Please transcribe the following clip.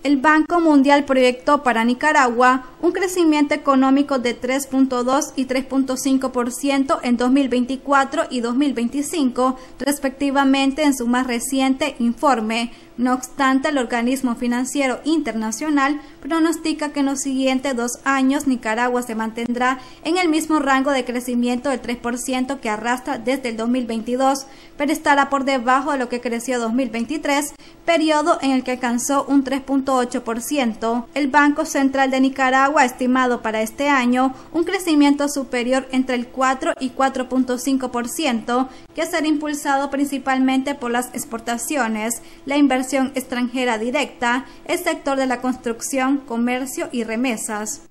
El Banco Mundial proyectó para Nicaragua un crecimiento económico de 3.2 y 3.5% en 2024 y 2025, respectivamente, en su más reciente informe. No obstante, el organismo financiero internacional pronostica que en los siguientes 2 años Nicaragua se mantendrá en el mismo rango de crecimiento del 3% que arrastra desde el 2022, pero estará por debajo de lo que creció 2023, periodo en el que alcanzó un 3.8%. El Banco Central de Nicaragua ha estimado para este año un crecimiento superior entre el 4 y 4.5%, que será impulsado principalmente por las exportaciones, la inversión extranjera directa, el sector de la construcción, comercio y remesas.